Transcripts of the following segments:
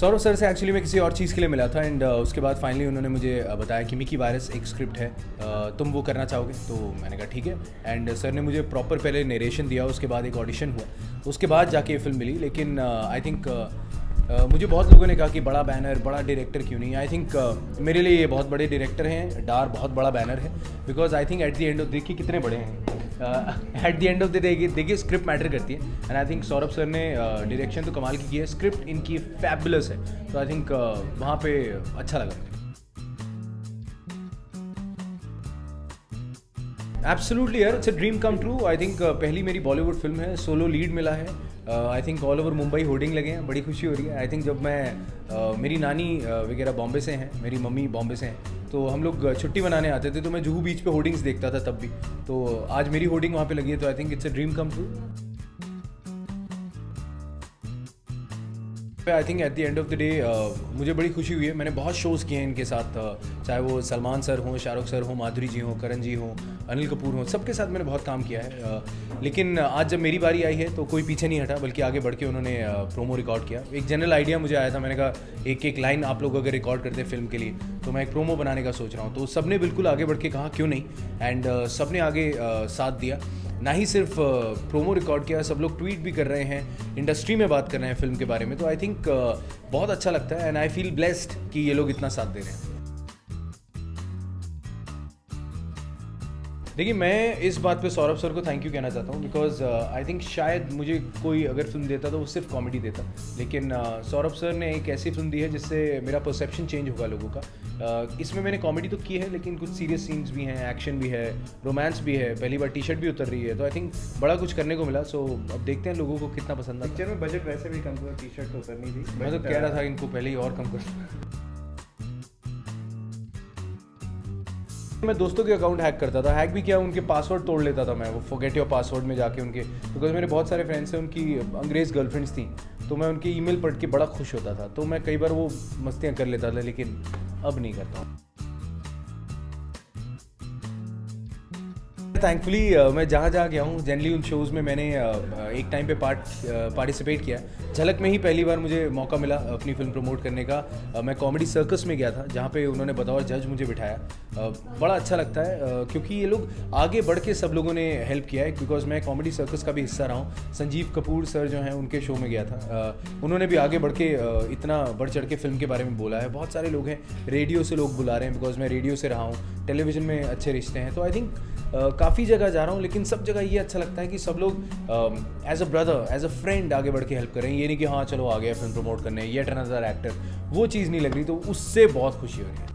Saurabh sir से actually मैं किसी और चीज़ के लिए मिला था एंड उसके बाद फाइनली उन्होंने मुझे बताया कि मिकी वायरस एक स्क्रिप्ट है, तुम वो करना चाहोगे? तो मैंने कहा ठीक है। एंड सर ने मुझे प्रॉपर पहले नरेशन दिया, उसके बाद एक ऑडिशन हुआ, उसके बाद जाके ये फिल्म मिली। लेकिन आई थिंक मुझे बहुत लोगों ने कहा कि बड़ा बैनर, बड़ा डायरेक्टर क्यों नहीं। आई थिंक मेरे लिए ये बहुत बड़े डायरेक्टर हैं, डार बहुत बड़ा बैनर है, because I think at the end of, देखिए कितने बड़े हैं, at the end of the day देखिए स्क्रिप्ट मैटर करती है। And I think Saurabh sir ने डायरेक्शन तो कमाल की है, स्क्रिप्ट इनकी फैबुलस है, तो आई थिंक वहाँ पे अच्छा लगा मुझे। एब्सोल्युटली यार, it's a dream come true. I think पहली मेरी बॉलीवुड फिल्म है, सोलो लीड मिला है। I think all over Mumbai hoarding लगे हैं, बड़ी खुशी हो रही है। आई थिंक जब मैं मेरी नानी वगैरह बॉम्बे से हैं, मेरी मम्मी बॉम्बे से हैं, तो हम लोग छुट्टी मनाने आते थे, तो मैं जुहू बीच पे होर्डिंग्स देखता था तब भी। तो आज मेरी होर्डिंग वहाँ पे लगी है, तो I think it's a dream come true. I think at the end of the day मुझे बड़ी खुशी हुई है। मैंने बहुत शोज़ किए हैं इनके साथ, चाहे वो सलमान सर हों, शाहरुख सर हों, माधुरी जी हों, करण जी हों, अनिल कपूर हों, सबके साथ मैंने बहुत काम किया है। लेकिन आज जब मेरी बारी आई है तो कोई पीछे नहीं हटा, बल्कि आगे बढ़ के उन्होंने प्रोमो रिकॉर्ड किया। एक जनरल आइडिया मुझे आया था, मैंने कहा एक एक लाइन आप लोग अगर रिकॉर्ड करते फिल्म के लिए तो मैं एक प्रोमो बनाने का सोच रहा हूँ। तो सब ने बिल्कुल आगे बढ़ के कहा क्यों नहीं, एंड सब ने आगे साथ दिया। ना ही सिर्फ प्रोमो रिकॉर्ड किया, सब लोग ट्वीट भी कर रहे हैं, इंडस्ट्री में बात कर रहे हैं फिल्म के बारे में। तो आई थिंक बहुत अच्छा लगता है एंड आई फील ब्लेस्ड कि ये लोग इतना साथ दे रहे हैं। देखिए, मैं इस बात पे सौरभ सर को थैंक यू कहना चाहता हूँ, बिकॉज आई थिंक शायद मुझे कोई अगर फिल्म देता तो वो सिर्फ कॉमेडी देता, लेकिन सौरभ सर ने एक ऐसी फिल्म दी है जिससे मेरा परसेप्शन चेंज होगा लोगों का। इसमें मैंने कॉमेडी तो की है, लेकिन कुछ सीरियस सीन्स भी हैं, एक्शन भी है, रोमांस भी है, पहली बार टी शर्ट भी उतर रही है, तो आई थिंक बड़ा कुछ करने को मिला। सो अब देखते हैं लोगों को कितना पसंद आता है। पिक्चर में बजट वैसे भी कम था, टी शर्ट तो उतरनी थी। मैं तो कह रहा था इनको पहले ही और कम कर। मैं दोस्तों के अकाउंट हैक करता था, हैक भी किया, उनके पासवर्ड तोड़ लेता था मैं, वो फॉरगेट योर पासवर्ड में जाके उनके, बिकॉज मेरे बहुत सारे फ्रेंड्स हैं उनकी अंग्रेज़ गर्लफ्रेंड्स थी, तो मैं उनकी ईमेल पढ़ के बड़ा खुश होता था। तो मैं कई बार वो मस्तियाँ कर लेता था, लेकिन अब नहीं करता हूँ। थैंकफुली मैं जहाँ गया हूँ, जनरली उन शोज़ में मैंने एक टाइम पे पार्टिसिपेट किया। झलक में ही पहली बार मुझे मौका मिला अपनी फिल्म प्रमोट करने का। मैं कॉमेडी सर्कस में गया था, जहाँ पे उन्होंने बतौर जज मुझे बिठाया। बड़ा अच्छा लगता है क्योंकि ये लोग आगे बढ़ के सब लोगों ने हेल्प किया है, बिकॉज मैं कॉमेडी सर्कस का भी हिस्सा रहा हूँ। संजीव कपूर सर जो हैं, उनके शो में गया था, उन्होंने भी आगे बढ़ के इतना बढ़ चढ़ के फिल्म के बारे में बोला है। बहुत सारे लोग हैं, रेडियो से लोग बुला रहे हैं, बिकॉज मैं रेडियो से रहा हूँ, टेलीविज़न में अच्छे रिश्ते हैं। तो आई थिंक काफ़ी जगह जा रहा हूँ, लेकिन सब जगह ये अच्छा लगता है कि सब लोग as a brother, as a friend आगे बढ़ के हेल्प करें। ये नहीं कि हाँ चलो आ गया फिल्म प्रमोट करने, येट अनदर एक्टर, वो चीज़ नहीं लग रही, तो उससे बहुत खुशी हो रही है।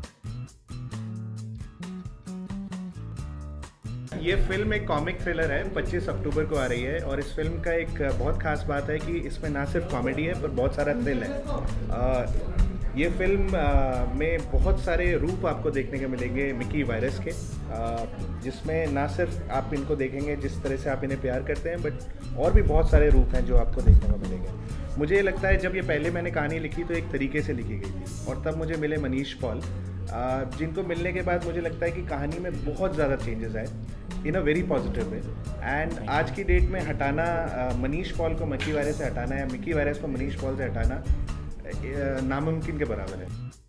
ये फिल्म एक कॉमिक थ्रिलर है, 25 अक्टूबर को आ रही है, और इस फिल्म का एक बहुत खास बात है कि इसमें ना सिर्फ कॉमेडी है पर बहुत सारा थ्रिल है। ये फिल्म में बहुत सारे रूप आपको देखने को मिलेंगे मिकी वायरस के, जिसमें ना सिर्फ आप इनको देखेंगे जिस तरह से आप इन्हें प्यार करते हैं, बट और भी बहुत सारे रूप हैं जो आपको देखने को मिलेंगे। मुझे ये लगता है जब ये पहले मैंने कहानी लिखी तो एक तरीके से लिखी गई थी, और तब मुझे मिले मनीष पॉल, जिनको मिलने के बाद मुझे लगता है कि कहानी में बहुत ज़्यादा चेंजेस आए in a very positive way. And आज की डेट में हटाना, मनीष पॉल को मिकी वायरस से हटाना या मिकी वायरस को मनीष पॉल से हटाना नामुमकिन के बराबर है।